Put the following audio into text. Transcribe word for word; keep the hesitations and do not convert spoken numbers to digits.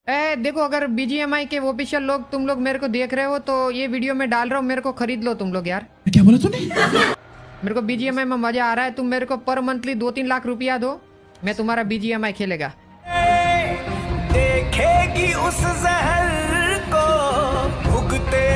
ए देखो, अगर बीजीएमआई के ऑफिशियल लोग तुम लोग मेरे को देख रहे हो तो ये वीडियो में डाल रहा हूँ, मेरे को खरीद लो तुम लोग यार। क्या बोला तूने? मेरे को बीजीएमआई में मजा आ रहा है, तुम मेरे को पर मंथली दो तीन लाख रुपया दो, मैं तुम्हारा बीजीएमआई खेलेगा। देखेगी उस जहर को भुगते